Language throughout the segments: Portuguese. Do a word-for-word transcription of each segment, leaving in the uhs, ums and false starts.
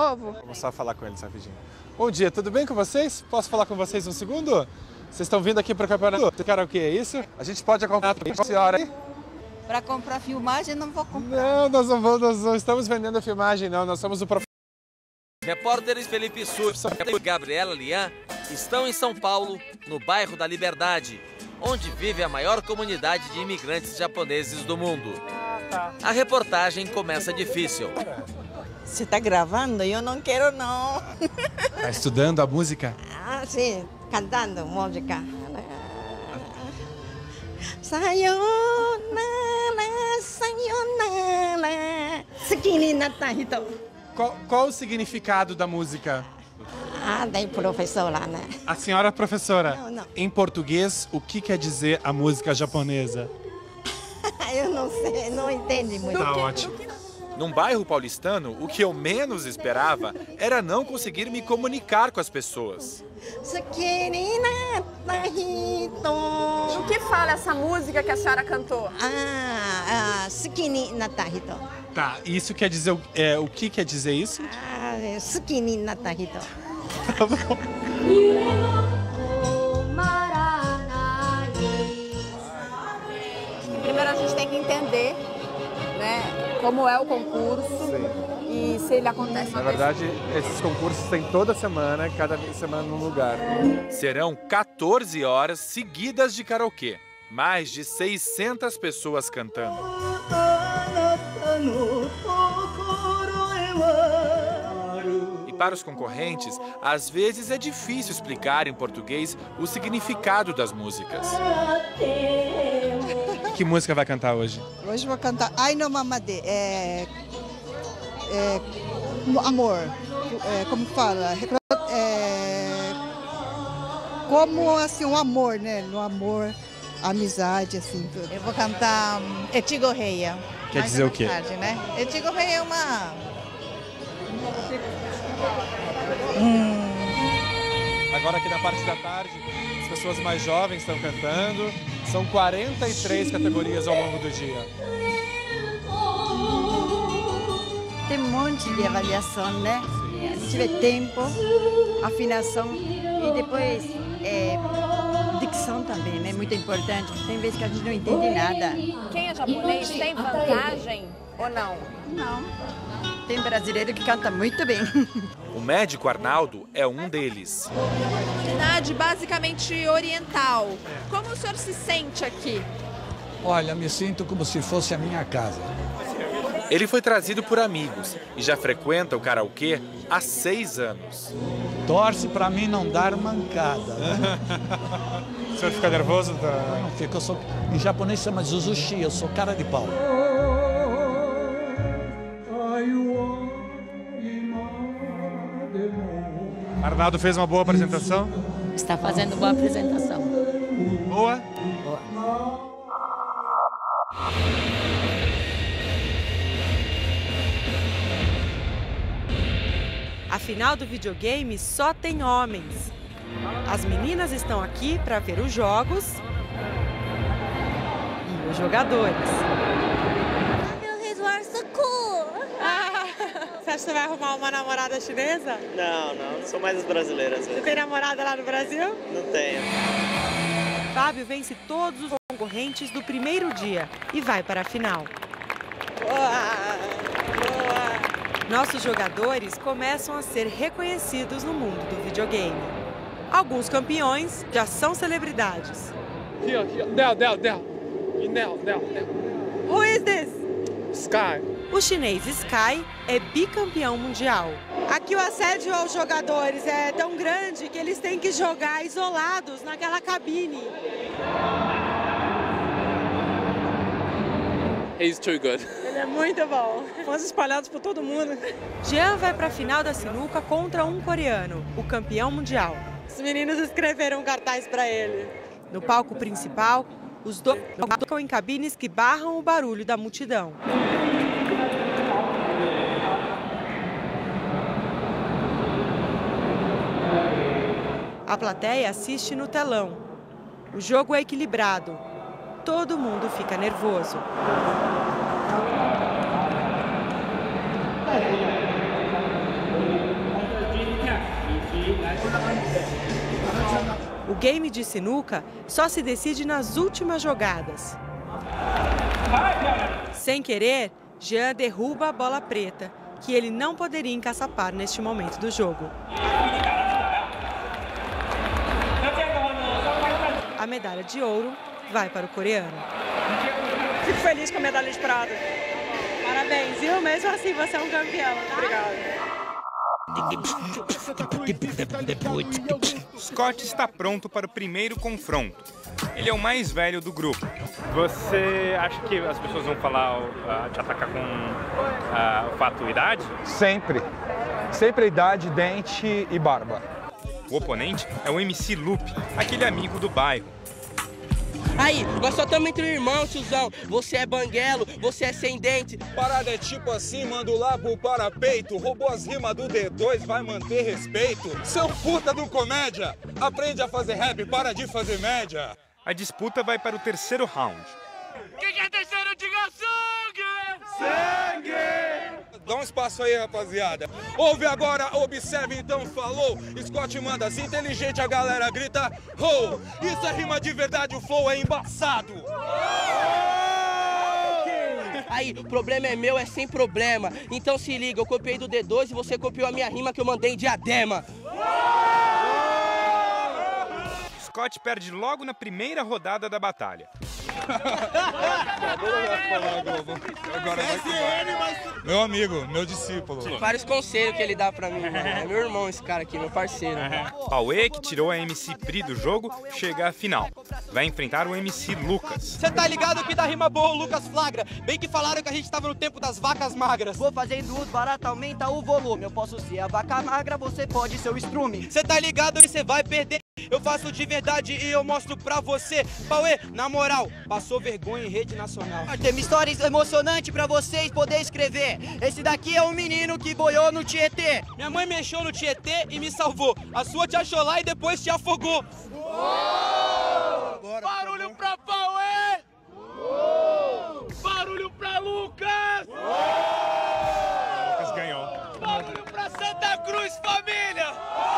Ovo. Vamos só falar com eles rapidinho. Bom dia, tudo bem com vocês? Posso falar com vocês um segundo? Vocês estão vindo aqui para o campeonato de karaokê, é isso? A gente pode acompanhar a senhora aí? Para comprar filmagem, não vou comprar. Não, nós não, vamos, nós não estamos vendendo a filmagem, não. Nós somos o prof... Repórteres Felipe Surso e Gabriela Lian estão em São Paulo, no bairro da Liberdade, onde vive a maior comunidade de imigrantes japoneses do mundo. A reportagem começa difícil. Você está gravando? Eu não quero, não. Está estudando a música? Ah, sim, cantando música. Sayonara, sayonara, suki ni natta hito. Qual, qual o significado da música? Ah, da professora, né? A senhora é professora. Não, não. Em português, o que quer dizer a música japonesa? Eu não sei, não entendo muito. Tá ótimo. Num bairro paulistano, o que eu menos esperava era não conseguir me comunicar com as pessoas. Suki ni natta hito. O que fala essa música que a senhora cantou? Ah, ah, suki ni natta hito. Tá, isso quer dizer, é, o que quer dizer isso? Ah, suki ni natta hito. Tá bom. Primeiro a gente tem que entender, né, como é o concurso. Sim. E se ele acontece. Na verdade, esses concursos têm toda semana, cada semana num lugar. Serão quatorze horas seguidas de karaokê. Mais de seiscentas pessoas cantando. E para os concorrentes, às vezes é difícil explicar em português o significado das músicas. Que música vai cantar hoje? Hoje vou cantar Ai no Mamade, é, é amor, é, como fala, é, como assim um amor, né, no amor, amizade, assim tudo. Eu vou cantar Etigo Reia. Quer dizer o quê? Tarde, né? Etigo Reia é uma... Hum. Agora aqui na parte da tarde, as pessoas mais jovens estão cantando. São quarenta e três categorias ao longo do dia. Tem um monte de avaliação, né? Se tiver tempo, afinação e depois é, dicção também, né? Muito importante. Tem vezes que a gente não entende nada. Quem é japonês tem vantagem ou não? Não. Tem brasileiro que canta muito bem. O médico Arnaldo é um deles. Comunidade basicamente oriental. Como o senhor se sente aqui? Olha, me sinto como se fosse a minha casa. Ele foi trazido por amigos e já frequenta o karaokê há seis anos. Torce para mim não dar mancada. Né? O senhor fica nervoso? Da... Eu não fico, eu sou... Em japonês chama Zuzushi, eu sou cara de pau. Arnaldo fez uma boa apresentação? Está fazendo boa apresentação. Boa? Boa. A final do videogame só tem homens. As meninas estão aqui para ver os jogos e os jogadores. Você acha que você vai arrumar uma namorada chinesa? Não, não, sou mais as brasileiras. Você tem namorada lá no Brasil? Não tenho. Fábio vence todos os concorrentes do primeiro dia e vai para a final. Boa, boa. Nossos jogadores começam a ser reconhecidos no mundo do videogame. Alguns campeões já são celebridades. Aqui, aqui, Del, Del, Del. Del, Del, Del. Who is this? Sky. O chinês Sky é bicampeão mundial. Aqui o assédio aos jogadores é tão grande que eles têm que jogar isolados naquela cabine. He's too good. Ele é muito bom. Fãs espalhados por todo mundo. Jean vai para a final da sinuca contra um coreano, o campeão mundial. Os meninos escreveram um cartaz para ele. No palco principal, os dois tocam em cabines que barram o barulho da multidão. A plateia assiste no telão. O jogo é equilibrado. Todo mundo fica nervoso. O game de sinuca só se decide nas últimas jogadas. Sem querer, Jean derruba a bola preta, que ele não poderia encaçapar neste momento do jogo. A medalha de ouro vai para o coreano. Fico feliz com a medalha de prata. Parabéns, viu? Mesmo assim, você é um campeão. Obrigada. Scott está pronto para o primeiro confronto. Ele é o mais velho do grupo. Você acha que as pessoas vão falar, uh, te atacar com uh, o fato idade? Sempre. Sempre idade, dente e barba. O oponente é o M C Lupe, aquele amigo do bairro. Aí, nós só estamos entre irmãos, tiozão. Você é banguelo, você é sem dente. Parada é tipo assim, manda o lábio para peito. Roubou as rimas do D dois, vai manter respeito. Seu puta do comédia, aprende a fazer rap, para de fazer média. A disputa vai para o terceiro round. Quem quer terceiro, diga sangue! Sangue! Dá um espaço aí, rapaziada. Ouve agora, observe, então falou. Scott manda, se inteligente a galera grita ho! Isso é rima de verdade, o flow é embaçado. Aí, o problema é meu, é sem problema. Então se liga, eu copiei do D dois e você copiou a minha rima que eu mandei em Diadema. Scott perde logo na primeira rodada da batalha. Agora vai. Meu amigo, meu discípulo. Vários conselhos que ele dá pra mim, mano. É meu irmão esse cara aqui, meu parceiro. Uhum. Pauê, que tirou a M C Pri do jogo, chega à final. Vai enfrentar o M C Lucas. Você tá ligado que da rima boa o Lucas flagra? Bem que falaram que a gente tava no tempo das vacas magras. Vou fazendo uso barato, aumenta o volume. Eu posso ser a vaca magra, você pode ser o estrume. Você tá ligado que você vai perder? Eu faço de verdade e eu mostro pra você. Pauê, na moral, passou vergonha em rede nacional. Tem histórias emocionantes pra vocês poderem escrever. Esse daqui é um menino que boiou no Tietê. Minha mãe mexeu no Tietê e me salvou. A sua te achou lá e depois te afogou. Uou! Barulho pra Pauê! Uou! Barulho pra Lucas! Uou! Lucas ganhou. Barulho pra Santa Cruz, família!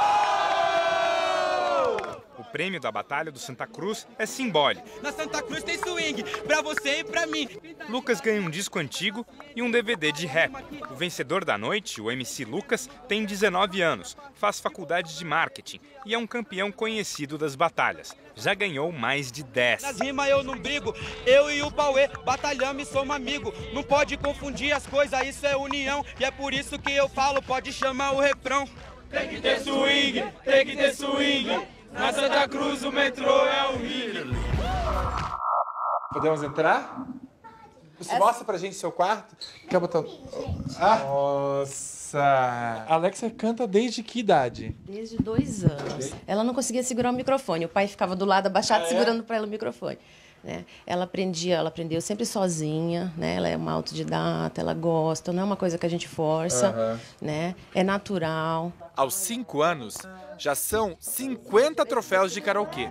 O prêmio da Batalha do Santa Cruz é simbólico. Na Santa Cruz tem swing, pra você e pra mim. Lucas ganha um disco antigo e um D V D de rap. O vencedor da noite, o M C Lucas, tem dezenove anos, faz faculdade de marketing e é um campeão conhecido das batalhas. Já ganhou mais de dez. Nas rimas eu não brigo, eu e o Pauê batalhamos e somos amigos. Não pode confundir as coisas, isso é união. E é por isso que eu falo, pode chamar o refrão. Tem que ter swing, tem que ter swing. Na Santa Cruz o metrô é o ringue. Podemos entrar? Você Essa... mostra pra gente seu quarto? Quer botar... Ah. Nossa! Alexia canta desde que idade? Desde dois anos. Ela não conseguia segurar o microfone. O pai ficava do lado abaixado, ah, é? segurando para ela o microfone. Né? Ela aprendia, ela aprendeu sempre sozinha, né? Ela é uma autodidata, ela gosta, não é uma coisa que a gente força, uhum. né? É natural. Aos cinco anos, já são cinquenta troféus de karaokê.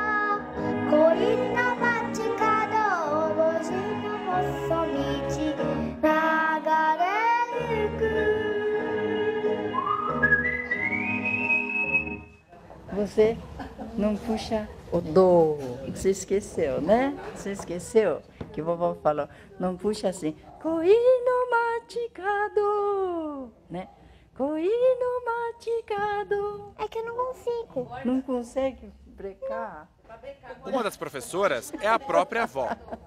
Você não puxa o do. Você esqueceu, né? Você esqueceu que a vovó falou, não puxa assim, coino maticado, né? Coino maticado. É que eu não consigo. Não consegue brecar? Uma das professoras é a própria avó.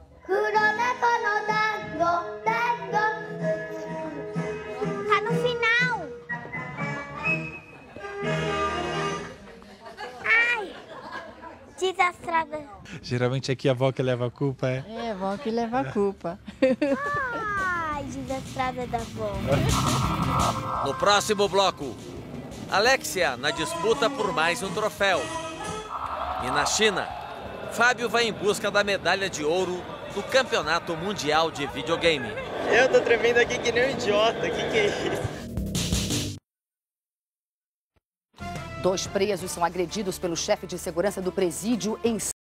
Tá no final. Ai, desastrada. Geralmente aqui a avó que leva a culpa, é? É, a avó que leva a culpa. Ai, desastrada da avó. No próximo bloco, Alexia na disputa por mais um troféu. E na China, Fábio vai em busca da medalha de ouro no Campeonato Mundial de Videogame. Eu tô tremendo aqui que nem um idiota, que que é isso? Dois presos são agredidos pelo chefe de segurança do presídio em